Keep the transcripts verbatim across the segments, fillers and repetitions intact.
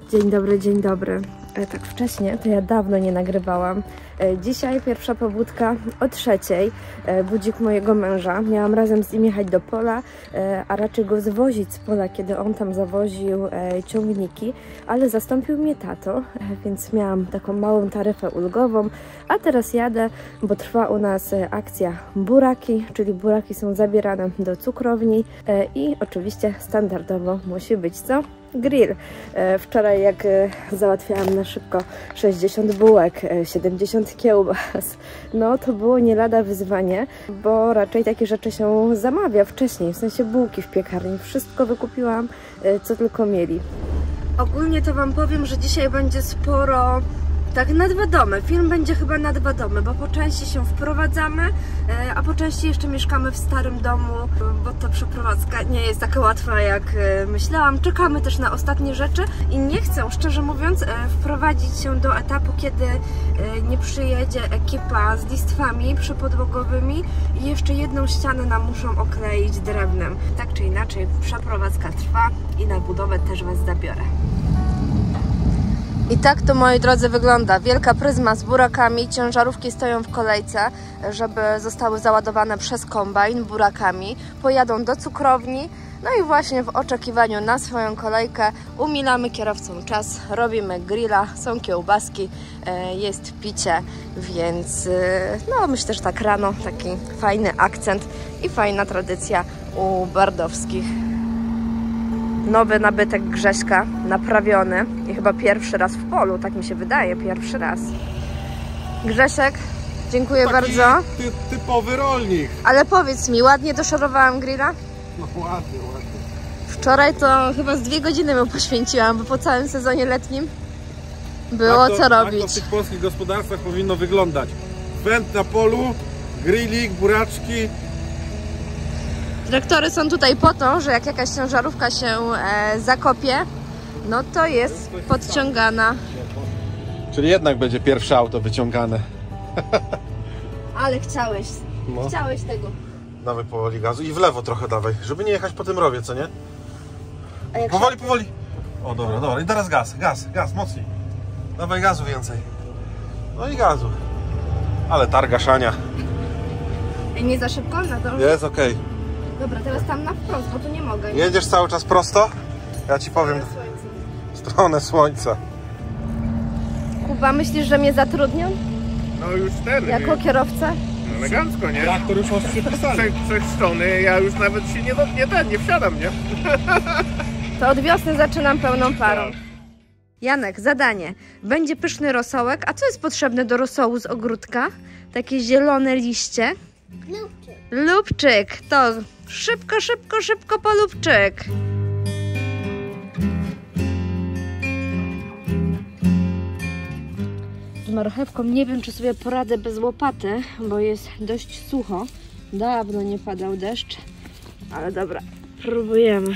Dzień dobry, dzień dobry. Tak wcześnie to ja dawno nie nagrywałam. Dzisiaj pierwsza pobudka o trzeciej. Budzik mojego męża. Miałam razem z nim jechać do pola, a raczej go zwozić z pola, kiedy on tam zawoził ciągniki, ale zastąpił mnie tato, więc miałam taką małą taryfę ulgową, a teraz jadę, bo trwa u nas akcja buraki, czyli buraki są zabierane do cukrowni i oczywiście standardowo musi być co? Grill. Wczoraj jak załatwiałam na szybko sześćdziesiąt bułek, siedemdziesiąt kiełbas, no to było nie lada wyzwanie, bo raczej takie rzeczy się zamawia wcześniej, w sensie bułki w piekarni. Wszystko wykupiłam, co tylko mieli. Ogólnie to Wam powiem, że dzisiaj będzie sporo tak na dwa domy. Film będzie chyba na dwa domy, bo po części się wprowadzamy, a po części jeszcze mieszkamy w starym domu, bo ta przeprowadzka nie jest taka łatwa, jak myślałam. Czekamy też na ostatnie rzeczy i nie chcę, szczerze mówiąc, wprowadzić się do etapu, kiedy nie przyjedzie ekipa z listwami przypodłogowymi i jeszcze jedną ścianę nam muszą okleić drewnem. Tak czy inaczej, przeprowadzka trwa i na budowę też Was zabiorę. I tak to, moi drodzy, wygląda. Wielka pryzma z burakami, ciężarówki stoją w kolejce, żeby zostały załadowane przez kombajn burakami. Pojadą do cukrowni, no i właśnie w oczekiwaniu na swoją kolejkę umilamy kierowcom czas, robimy grilla, są kiełbaski, jest picie, więc no myślę, że tak rano taki fajny akcent i fajna tradycja u Bardowskich. Nowy nabytek Grześka, naprawiony i chyba pierwszy raz w polu, tak mi się wydaje, pierwszy raz. Grzesiek, dziękuję Taki bardzo. Ty, typowy rolnik. Ale powiedz mi, ładnie doszorowałam grilla? No ładnie, ładnie. Wczoraj to chyba z dwie godziny mu poświęciłam, bo po całym sezonie letnim było tak to, co robić. Tak to w tych polskich gospodarstwach powinno wyglądać. Węd na polu, grillik, buraczki. Traktory są tutaj po to, że jak jakaś ciężarówka się e, zakopie, no to jest podciągana. Czyli jednak będzie pierwsze auto wyciągane. Ale chciałeś, no. chciałeś tego. Dawaj powoli gazu i w lewo trochę dawaj, żeby nie jechać po tym rowie, co nie? A jak powoli, się... powoli. O dobra, dobra. I teraz gaz, gaz, gaz, mocniej. Dawaj gazu więcej. No i gazu. Ale targa szania. I nie za szybko na to? Jest okej. Okay. Dobra, teraz tam na wprost, bo tu nie mogę. Jedziesz cały czas prosto? Ja ci powiem w stronę słońca. Kuba, myślisz, że mnie zatrudnią? No już ten. Jako kierowca? Elegancko, nie? Traktor już masz przypisany. Przechrzczony, ja już nawet się nie, nie, ten, nie wsiadam, nie? To od wiosny zaczynam pełną parą. Janek, zadanie. Będzie pyszny rosołek. A co jest potrzebne do rosołu z ogródka? Takie zielone liście. Lubczyk. Lubczyk. To szybko, szybko, szybko po lubczyk. Z marchewką nie wiem, czy sobie poradzę bez łopaty, bo jest dość sucho. Dawno nie padał deszcz. Ale dobra, próbujemy.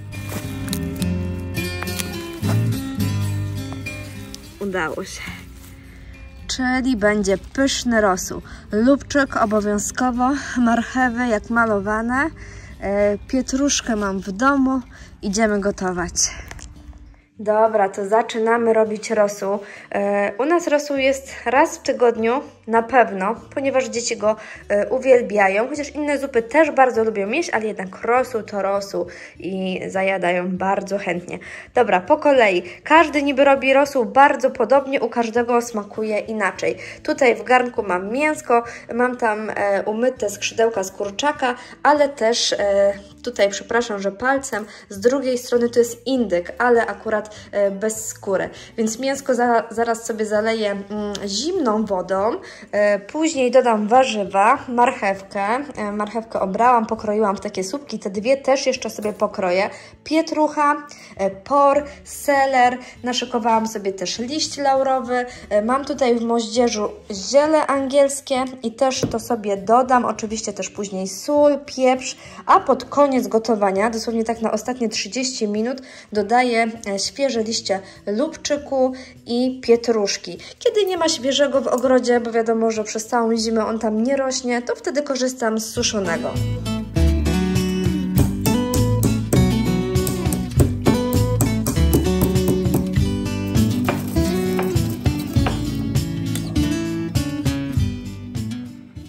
Udało się. Czyli będzie pyszny rosół. Lubczyk obowiązkowo, marchewy jak malowane, pietruszkę mam w domu, idziemy gotować. Dobra, to zaczynamy robić rosół. U nas rosół jest raz w tygodniu, na pewno, ponieważ dzieci go uwielbiają, chociaż inne zupy też bardzo lubią jeść, ale jednak rosół to rosół i zajadają bardzo chętnie. Dobra, po kolei. Każdy niby robi rosół bardzo podobnie, u każdego smakuje inaczej. Tutaj w garnku mam mięsko, mam tam umyte skrzydełka z kurczaka, ale też tutaj, przepraszam, że palcem, z drugiej strony to jest indyk, ale akurat bez skóry. Więc mięsko za, zaraz sobie zaleję mm, zimną wodą, e, później dodam warzywa, marchewkę, e, marchewkę obrałam, pokroiłam w takie słupki, te dwie też jeszcze sobie pokroję, pietrucha, e, por, seler, naszykowałam sobie też liść laurowy, e, mam tutaj w moździerzu ziele angielskie i też to sobie dodam, oczywiście też później sól, pieprz, a pod koniec gotowania, dosłownie tak na ostatnie trzydzieści minut, dodaję e, świeże liście lubczyku i pietruszki. Kiedy nie ma świeżego w ogrodzie, bo wiadomo, że przez całą zimę on tam nie rośnie, to wtedy korzystam z suszonego.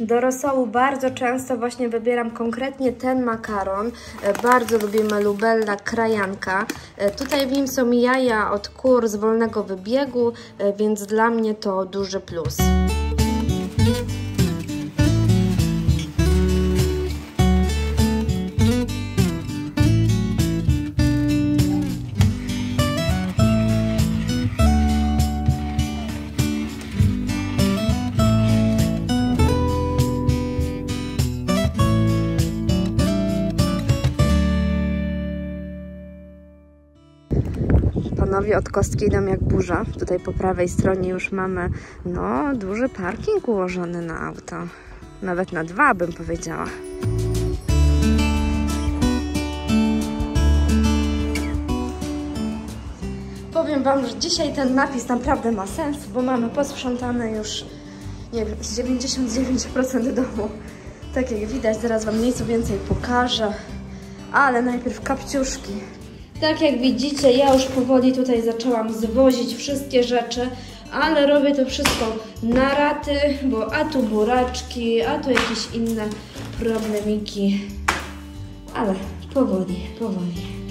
Do rosołu bardzo często właśnie wybieram konkretnie ten makaron. Bardzo lubimy Lubella krajanka. Tutaj w nim są jaja od kur z wolnego wybiegu, więc dla mnie to duży plus. Panowie od kostki idą jak burza. Tutaj po prawej stronie już mamy no duży parking ułożony na auto. Nawet na dwa bym powiedziała. Powiem Wam, że dzisiaj ten napis naprawdę ma sens, bo mamy posprzątane już, nie wiem, z dziewięćdziesiąt dziewięć procent domu. Tak jak widać, zaraz Wam nieco więcej pokażę. Ale najpierw kapciuszki. Tak jak widzicie, ja już powoli tutaj zaczęłam zwozić wszystkie rzeczy, ale robię to wszystko na raty, bo a tu buraczki, a tu jakieś inne problemiki. Ale powoli, powoli.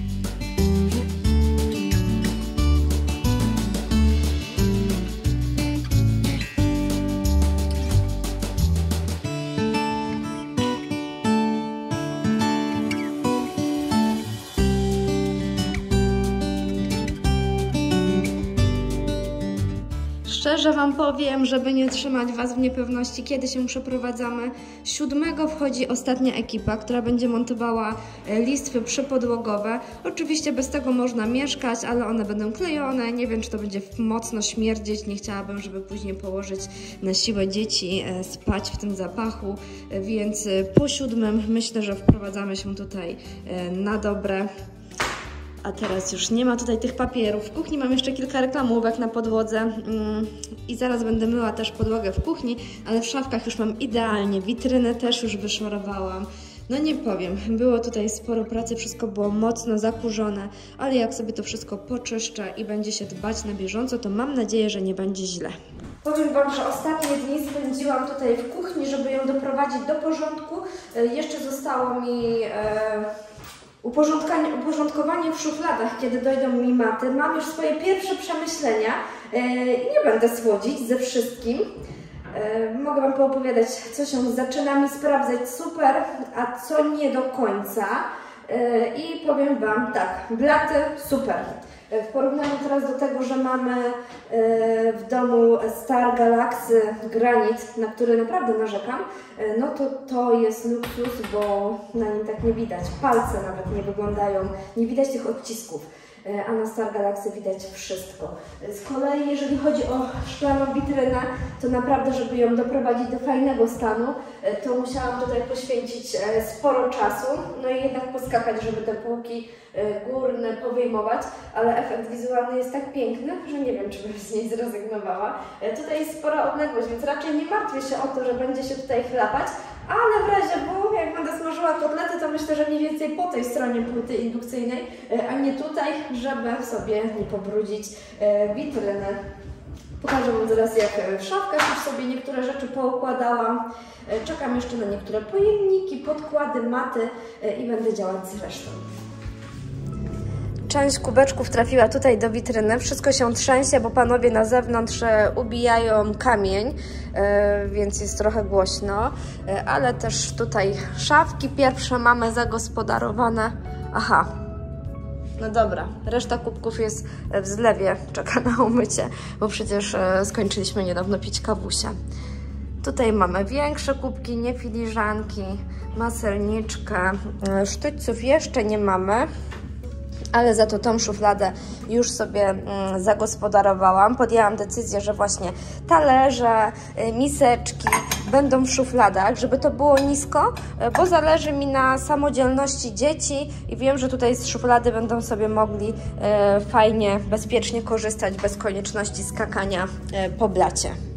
Szczerze Wam powiem, żeby nie trzymać Was w niepewności, kiedy się przeprowadzamy. siódmego wchodzi ostatnia ekipa, która będzie montowała listwy przypodłogowe. Oczywiście bez tego można mieszkać, ale one będą klejone. Nie wiem, czy to będzie mocno śmierdzieć. Nie chciałabym, żeby później położyć na siłę dzieci spać w tym zapachu. Więc po siódmym myślę, że wprowadzamy się tutaj na dobre. A teraz już nie ma tutaj tych papierów. W kuchni mam jeszcze kilka reklamówek na podłodze i zaraz będę myła też podłogę w kuchni, ale w szafkach już mam idealnie, witrynę też już wyszorowałam. No nie powiem, było tutaj sporo pracy, wszystko było mocno zakurzone, ale jak sobie to wszystko poczyszczę i będzie się dbać na bieżąco, to mam nadzieję, że nie będzie źle. Powiem Wam, że ostatnie dni spędziłam tutaj w kuchni, żeby ją doprowadzić do porządku. Jeszcze zostało mi... E Uporządkowanie w szufladach, kiedy dojdą mi maty. Mam już swoje pierwsze przemyślenia i nie będę słodzić ze wszystkim. Mogę Wam poopowiadać, co się zaczyna mi sprawdzać super, a co nie do końca. I powiem Wam tak, blaty super. W porównaniu teraz do tego, że mamy w domu Star Galaxy granit, na który naprawdę narzekam, no to to jest luksus, bo na nim tak nie widać. Palce nawet nie wyglądają, nie widać tych odcisków, a na Star Galaxy widać wszystko. Z kolei jeżeli chodzi o szklaną witrynę, to naprawdę, żeby ją doprowadzić do fajnego stanu, to musiałam tutaj poświęcić sporo czasu, no i jednak poskakać, żeby te półki górne powyjmować, ale efekt wizualny jest tak piękny, że nie wiem, czy bym z niej zrezygnowała. Tutaj jest spora odległość, więc raczej nie martwię się o to, że będzie się tutaj chlapać, ale w razie bo jak będę smażyła kotlety, to myślę, że mniej więcej po tej stronie płyty indukcyjnej, a nie tutaj, żeby sobie nie pobrudzić witryny. Pokażę Wam zaraz, jak w szafkach już sobie niektóre rzeczy poukładałam. Czekam jeszcze na niektóre pojemniki, podkłady, maty i będę działać z resztą. Część kubeczków trafiła tutaj do witryny. Wszystko się trzęsie, bo panowie na zewnątrz ubijają kamień, więc jest trochę głośno. Ale też tutaj szafki pierwsze mamy zagospodarowane. Aha, no dobra, reszta kubków jest w zlewie, czeka na umycie, bo przecież skończyliśmy niedawno pić kawusie. Tutaj mamy większe kubki, nie filiżanki, maselniczkę. Sztućców jeszcze nie mamy, ale za to tą szufladę już sobie mm, zagospodarowałam. Podjęłam decyzję, że właśnie talerze, y, miseczki będą w szufladach, żeby to było nisko, y, bo zależy mi na samodzielności dzieci i wiem, że tutaj z szuflady będą sobie mogli y, fajnie, bezpiecznie korzystać bez konieczności skakania y, po blacie.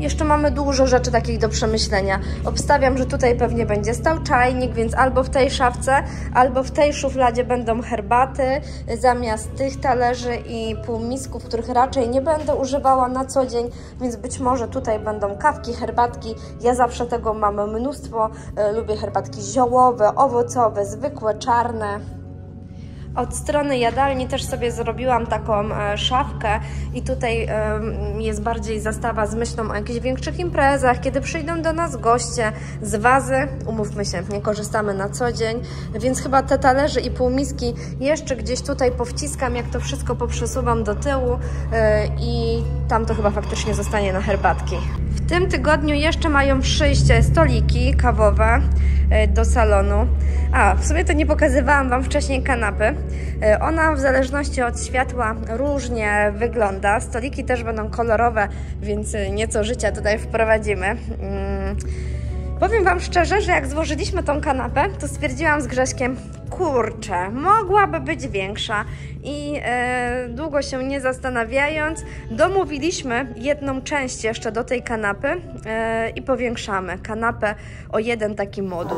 Jeszcze mamy dużo rzeczy takich do przemyślenia. Obstawiam, że tutaj pewnie będzie stał czajnik, więc albo w tej szafce, albo w tej szufladzie będą herbaty, zamiast tych talerzy i półmisków, których raczej nie będę używała na co dzień, więc być może tutaj będą kawki, herbatki. Ja zawsze tego mam mnóstwo. Lubię herbatki ziołowe, owocowe, zwykłe, czarne. Od strony jadalni też sobie zrobiłam taką szafkę i tutaj jest bardziej zastawa z myślą o jakichś większych imprezach, kiedy przyjdą do nas goście z wazy. Umówmy się, nie korzystamy na co dzień, więc chyba te talerze i półmiski jeszcze gdzieś tutaj powciskam, jak to wszystko poprzesuwam do tyłu i tam to chyba faktycznie zostanie na herbatki. W tym tygodniu jeszcze mają przyjść stoliki kawowe do salonu. A, w sumie to nie pokazywałam Wam wcześniej kanapy. Ona w zależności od światła różnie wygląda. Stoliki też będą kolorowe, więc nieco życia tutaj wprowadzimy. Hmm. Powiem Wam szczerze, że jak złożyliśmy tą kanapę, to stwierdziłam z Grześkiem, kurczę, mogłaby być większa i e, długo się nie zastanawiając, domówiliśmy jedną część jeszcze do tej kanapy e, i powiększamy kanapę o jeden taki moduł.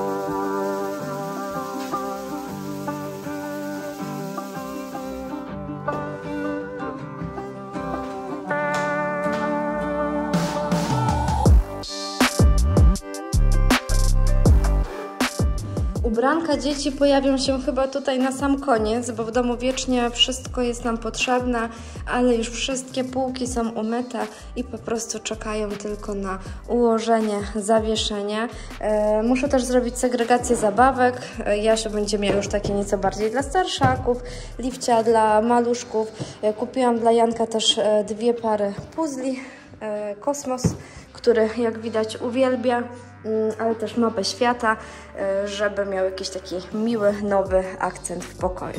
Ubranka dzieci pojawią się chyba tutaj na sam koniec, bo w domu wiecznie wszystko jest nam potrzebne, ale już wszystkie półki są umyte i po prostu czekają tylko na ułożenie, zawieszenie. E, muszę też zrobić segregację zabawek. E, Jasia będzie miała już takie nieco bardziej dla starszaków, Liwcia dla maluszków. E, kupiłam dla Janka też e, dwie pary puzli, e, Kosmos, który jak widać uwielbia, ale też mapę świata, żeby miał jakiś taki miły, nowy akcent w pokoju.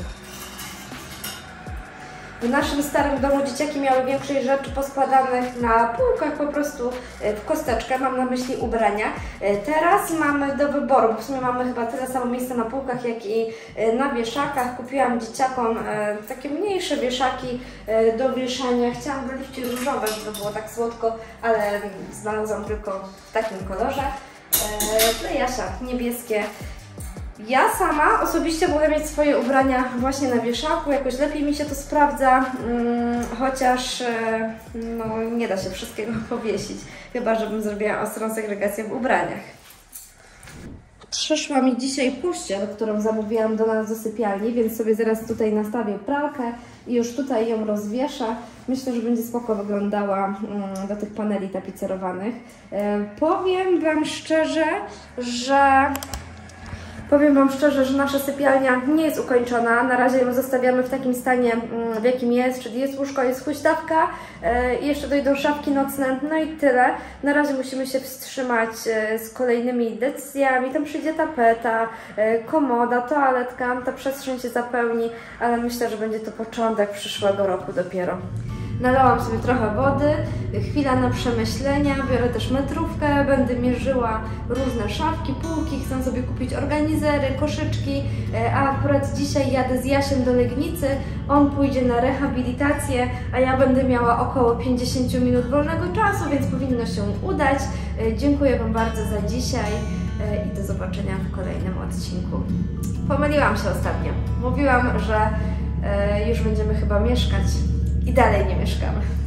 W naszym starym domu dzieciaki miały większość rzeczy poskładanych na półkach, po prostu w kosteczkę, mam na myśli ubrania. Teraz mamy do wyboru, bo w sumie mamy chyba tyle samo miejsca na półkach, jak i na wieszakach. Kupiłam dzieciakom takie mniejsze wieszaki do wieszania. Chciałam wyliczyć różowe, żeby było tak słodko, ale znalazłam tylko w takim kolorze. Dla Jasia niebieskie. Ja sama osobiście mogę mieć swoje ubrania właśnie na wieszaku, jakoś lepiej mi się to sprawdza, chociaż no, nie da się wszystkiego powiesić, chyba żebym zrobiła ostrą segregację w ubraniach. Przyszła mi dzisiaj pościel, którą zamówiłam do nas do sypialni, więc sobie zaraz tutaj nastawię pralkę i już tutaj ją rozwieszę. Myślę, że będzie spoko wyglądała do tych paneli tapicerowanych. Powiem Wam szczerze, że... Powiem Wam szczerze, że nasza sypialnia nie jest ukończona. Na razie ją zostawiamy w takim stanie, w jakim jest, czyli jest łóżko, jest huśtawka i jeszcze dojdą szafki nocne, no i tyle. Na razie musimy się wstrzymać z kolejnymi decyzjami. Tam przyjdzie tapeta, komoda, toaletka, ta przestrzeń się zapełni, ale myślę, że będzie to początek przyszłego roku dopiero. Nalałam sobie trochę wody, chwila na przemyślenia, biorę też metrówkę, będę mierzyła różne szafki, półki, chcę sobie kupić organizery, koszyczki, a akurat dzisiaj jadę z Jasiem do Legnicy, on pójdzie na rehabilitację, a ja będę miała około pięćdziesiąt minut wolnego czasu, więc powinno się udać. Dziękuję Wam bardzo za dzisiaj i do zobaczenia w kolejnym odcinku. Pomyliłam się ostatnio, mówiłam, że już będziemy chyba mieszkać. I dalej nie mieszkamy.